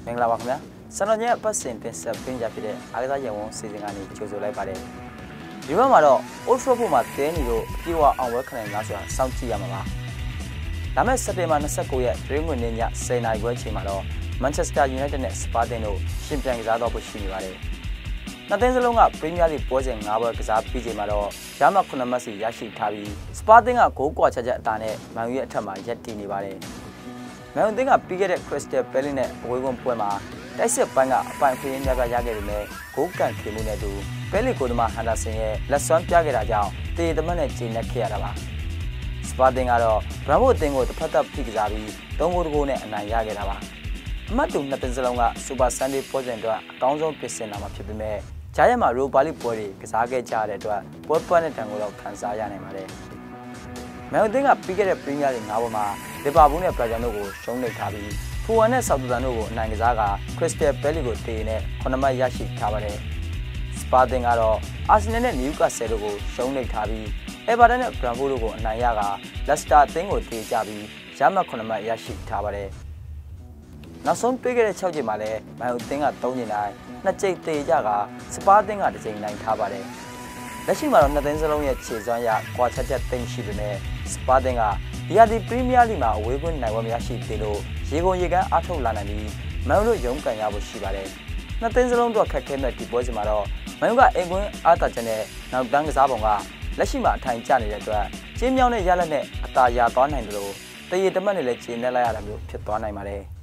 မင်္ဂလာပါခင်ဗျာစံတော်ညပတ်စင်တင်ဆက်ပေးကြဖြစ်တဲ့အားကစားရုံစီစဉ်ကနေကြိုဆိုလိုက်ပါတယ်ဒီဘက်မှာတော့ Old Trafford မှာတဲနေလို့အပြေအဝအောင်ဝဲခံနိုင်လားဆိုတာစောင့်ကြည့်ရမှာပါဒါမဲ့စက်တင်ဘာ29ရက်ဒရင်းဝင်နေ့ည10:00နာရီခွဲချိန်မှာတော့ Manchester United နဲ့ Sporting တို့ရှင်ပြိုင်ကစားတော့ဖို့ရှိနေပါတယ်နှစ်သင်းစလုံးက Premier League ပွဲစဉ်9ပွဲကစားပြီးချိန်မှာတော့ရမှတ်9မှတ်စီရရှိထားပြီး Sporting ကဂိုးကွာချက်အတာနဲ့မန်ယူရဲ့အထက်မှာရပ်တည်နေပါတယ်မန်ယူသင်းကပြီးခဲ့တဲ့ Crystal Palace နဲ့အဝေးကွင်းပွဲမှာတိုက်စစ်ပိုင်းကအပိုင်ခွင့်များပြရခဲ့ပေမဲ့ဂိုးကန်ခင်မှုနဲ့တူပဲလီကိုသမားဟန်ဒါဆင်ရဲ့လက်စွမ်းပြခဲ့တာကြောင့်တေတမတ်နဲ့ဂျင်းနဲ့ခဲ့ရတာပါစပါတင်ကတော့ဘရမ်မိုအသင်းကိုတစ်ဖက်သက်ဖိကစားပြီး3ဂိုးတကိုးနဲ့အနိုင်ရခဲ့တာပါအမှတ်တူနှစ်သင်းစလုံးကစူပါဆန်ဒေးပွဲစဉ်အတွက်အကောင်းဆုံးပြင်ဆင်လာမှာဖြစ်ပေမဲ့ဂျာယက်မှာရိုပါလီပွဲတွေကစားခဲ့ကြတဲ့အတွက်ပွဲပွက်နဲ့တန်ကိုတော့ခံစားရနိုင်ပါတယ်မန်ယူသင်းကပြီးခဲ့တဲ့ပရီးမီးယားလိဂ်9ပွဲမှာလီဗာပူးနဲ့ဘရိုက်တန်တို့ကိုရှုံးနိမ့်ထားပြီးဖူဝမ်နဲ့ဆောက်သမ်တန်တို့ကိုအနိုင်ကစားကခရစ္စတယ်ပဲလီကိုတေနဲ့9မှတ်ရရှိထားပါတယ်စပါတင်ကတော့အာဆင်နယ်နဲ့နယူကာဆယ်တို့ကိုရှုံးနိမ့်ထားပြီးအေဗာတန်နဲ့ဘရန်ဖို့တို့ကိုအနိုင်ရကလက်စတာအသင်းကိုတေကြပြီးရမှတ်9မှတ်ရရှိထားပါတယ်နောက်ဆုံးတွေ့ခဲ့တဲ့6ချိန်မှာလည်းမန်ယူအသင်းက3ချိန်တိုင်း2ချိန်တေကြကစပါတင်က1ချိန်နိုင်ထားပါတယ်လက်ရှိမှာတော့နှစ်သင်းစလုံးရဲ့ခြေစွမ်းရကွာချက်ချက်သိမ်းရှိပေမဲ့စပါတင်ကဒီယာဒီပရီးမီးယားလိဂ်မှာအဝေးကွင်းနိုင်ပွဲမရရှိသေးလို့ရေကုန်ရေကန်းအားထုတ်လာနိုင်ပြီးမန်ယူတို့ရုန်းကန်ရဖို့ရှိပါတယ်နှစ်သင်းစလုံးတို့ခက်ခဲမဲ့ဒီပွဲစဉ်မှာတော့မန်ယူကအိမ်ကွင်းအားသာချက်နဲ့နောက်တန်းကစားပုံကလက်ရှိမှာအထိုင်ကျနေတဲ့အတွက်ကျင်းမြောင်းတဲ့ရလက်နဲ့အသာရသွားနိုင်တယ်လို့တရေတမတ်နဲ့လည်းခြေနဲ့လိုက်ရတာမျိုးဖြစ်သွားနိုင်ပါတယ်